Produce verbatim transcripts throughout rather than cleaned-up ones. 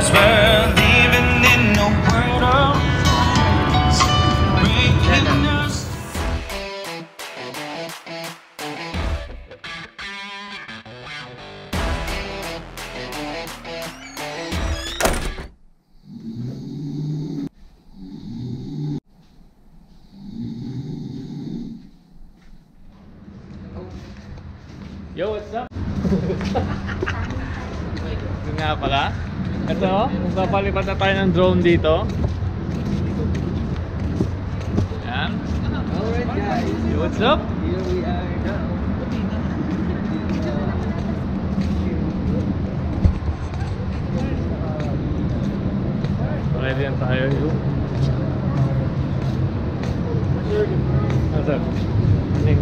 'cause we're living in a world of breaking us. Yo, what's up? Ito nga pala. Ito, magpapalipat na tayo ng drone dito. Yan. Alright guys. Yo, what's up? Here we are now. Ready yan tayo. Yo. What's up? Morning.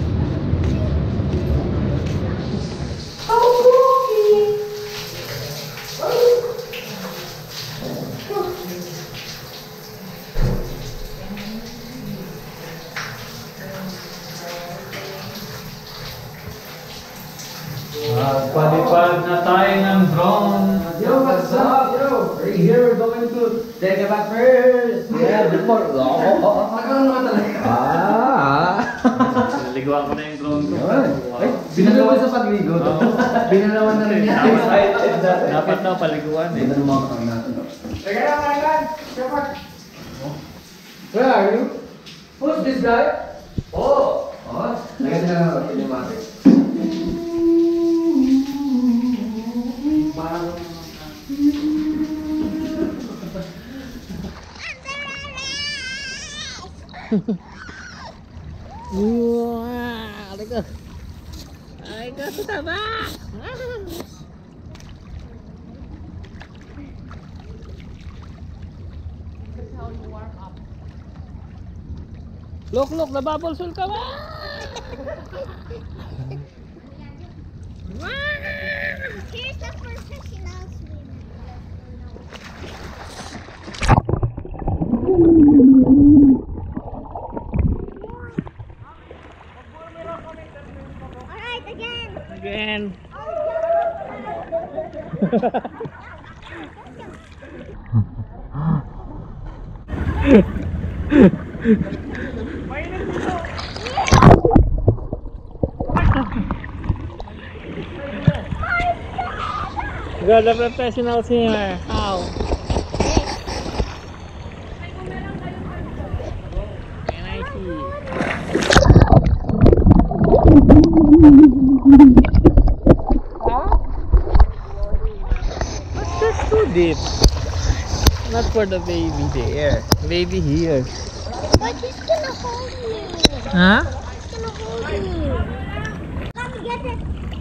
Palipad na tayo ng drone. Yo, what's up? Yo, we're here. We're going to take a back first. Yeah, before. Oh, oh, oh. Ano naman talaga? Ah. Naliguan ko na yung drone ko. Ay, binalawan sa pagligo. Binalawan na rin yan. Dapat na paliguan eh. Ito naman mga kami natin. Teka lang, Markan. Shepard. Where are you? Who's this guy? Oh. Oh. Lagyan na lang ang cinematic. Parang Wah, aliko. Aliko sa taba. Look, look, nababulsul ka ba? Here's the professional swimmer. Alright, again. Again. You're the professional swimmer. How? Can I see? What's this too deep? Not for the baby there. Baby here. But he's gonna hold me. Huh? He's gonna hold me. Come get it.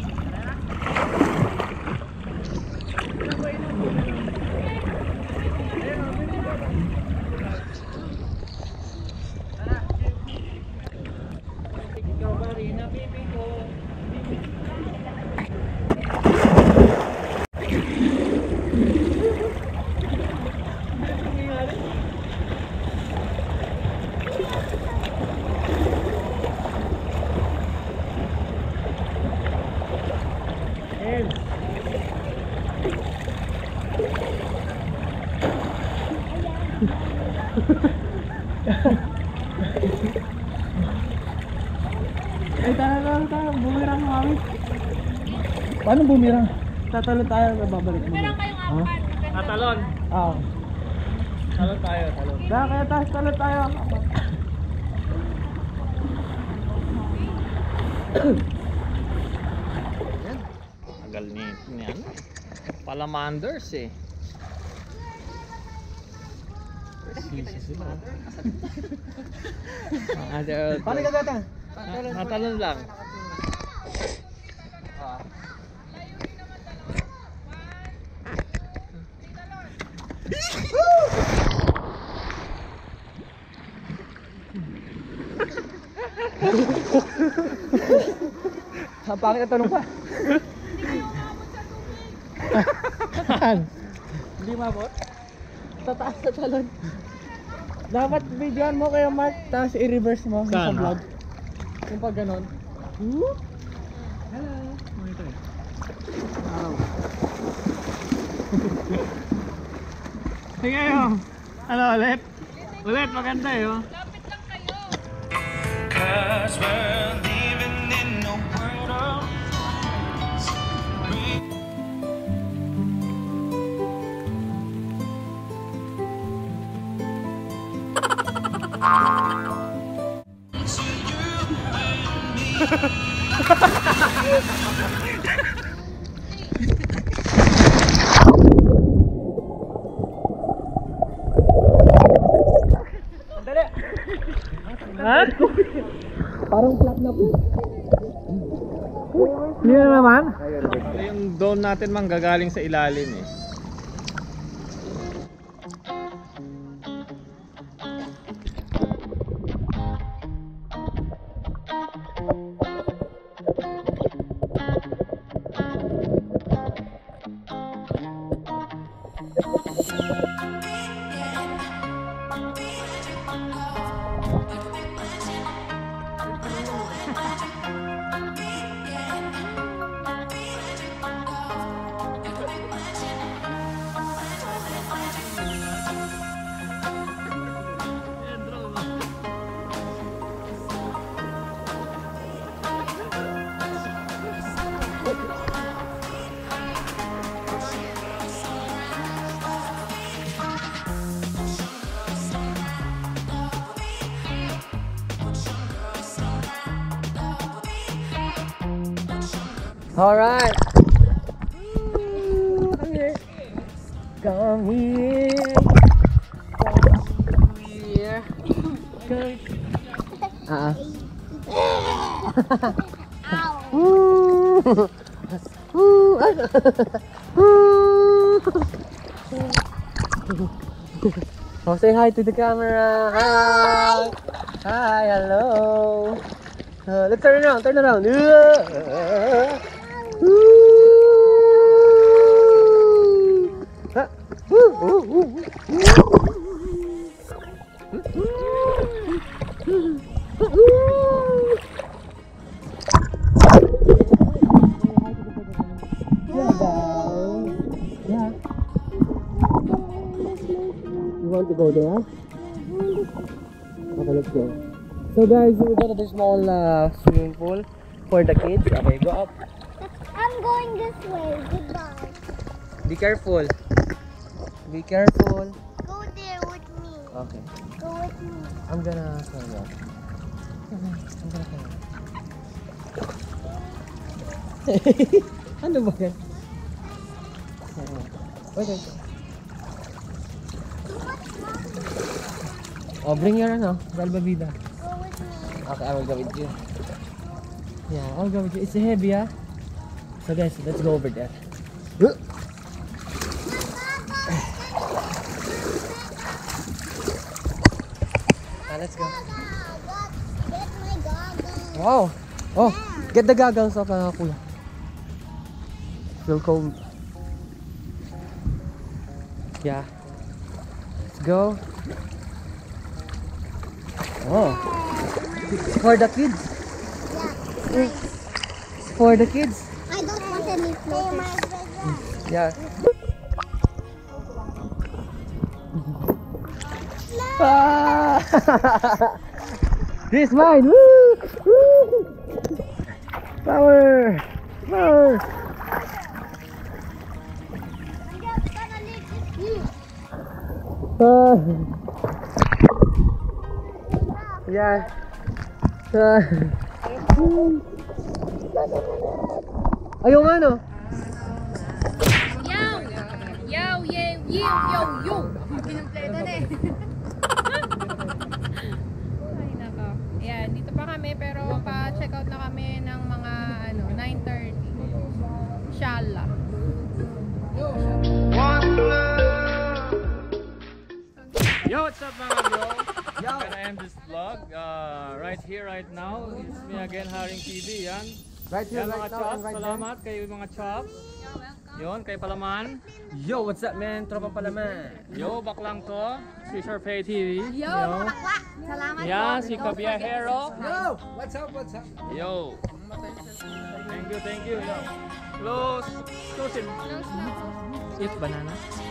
Ay, tara lang tayo. Bumirang kami. Paano bumirang? Tatalon tayo, babalik mo. Bumirang kayong apat. Tatalon. Oo. Talon tayo, talon. Kaya kaya tayo, talon tayo. Tagal ni niyan. Palamanders eh. Paano ka gata? Natalon lang. Ang pangit na tanong pa. Hindi mabot? Tataas sa talon. Dapat videoan mo kaya Mark, tapos i-reverse mo sa Saan? vlog. Yung pag ganon. Hello. Ito eh. Wow. Sige yun. Ano ulit? Ulit, maganda yun. Cause we're living in a world of Ha? Parang flat na po. Hindi na naman. Yung drone natin manggagaling sa ilalim eh. Alright. Come here. Come here. Come here. Come. Ah. Woo. Woo. Oh, say hi to the camera. Hi. Hi. Hello. Uh, let's turn around. Turn around. Uh, Woo! Ah, woo, woo, woo, woo. Yeah. You want to go there? Okay, let's go. So guys, we got a small uh, swimming pool for the kids. Okay, go up. I'm going this way. Goodbye. Be careful. Be careful. Go there with me. Okay. Go with me. I'm gonna turn you up. I'm gonna turn you up. Ano ba yan? Okay. Oh, bring your ano, Galbavida. Go with me. Okay, I will go with you. Yeah, I'll go with you. It's heavy, ah. So guys, let's go over there. Ah, let's go. Get my goggles. Wow. Oh, get the goggles of uh, kuya. Feel cold. Yeah. Let's go. Oh. It's for the kids. Yeah. It's for the kids. I don't want any floaters. Yeah. Ah! This mine. Woo! Woo! Power! Power! I'm just gonna leave this view. Ah. Yeah. Ah. Ayaw nga no? Yo! Yo, yo, yo, yo, yo! Pinumpleto na eh. Ay, nako. Ayan, dito pa kami pero pa-check out na kami ng mga ano, nine thirty. Inshallah. Yo, what's up mga bro? I'm gonna end this vlog uh, right here, right now. It's me again, HaringTv, yan. Right here, Yan right mga now, chops, and right salamat kay mga chops. Yon, kay Palaman. there. Yo, what's up man? Tropa Palaman. Yo, baklang to. Si Sharpay T V. Yo, mga bakla! Salamat Yan, po. si Kabiyahero. Yo, what's up, what's up? Yo. Thank you, thank you. Yo. Close. Close it. Close na po. Eat banana.